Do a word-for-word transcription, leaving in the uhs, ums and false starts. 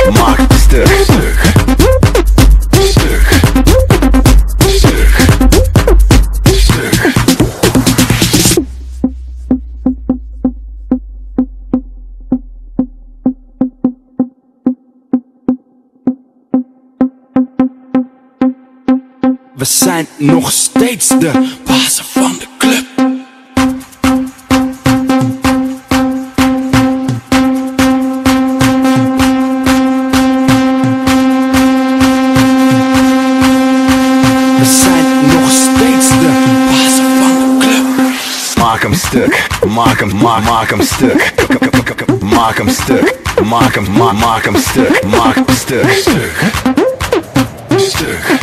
maak hem stuk. Stuk. Stuk. Stuk. Stuk. We zijn nog steeds de bazen van de club. We zijn nog steeds de bazen van de club. Maak hem stuk, maak hem, maak, maak hem stuk. Maak hem stuk, maak hem, maak, maak hem stuk. Maak hem stuk, stuk, stuk.